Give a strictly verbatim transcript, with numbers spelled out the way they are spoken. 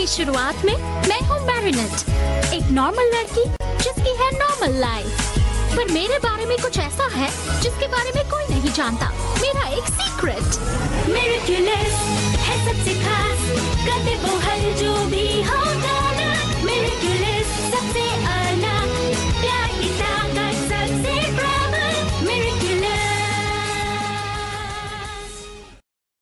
की शुरुआत में मैं हूँ मैरिनेट, एक नॉर्मल लड़की जिसकी है नॉर्मल लाइफ। पर मेरे बारे में कुछ ऐसा है जिसके बारे में कोई नहीं जानता, मेरा एक सीक्रेट। मिरेक्युलस है सबसे खास, करते वो हर जो भी हो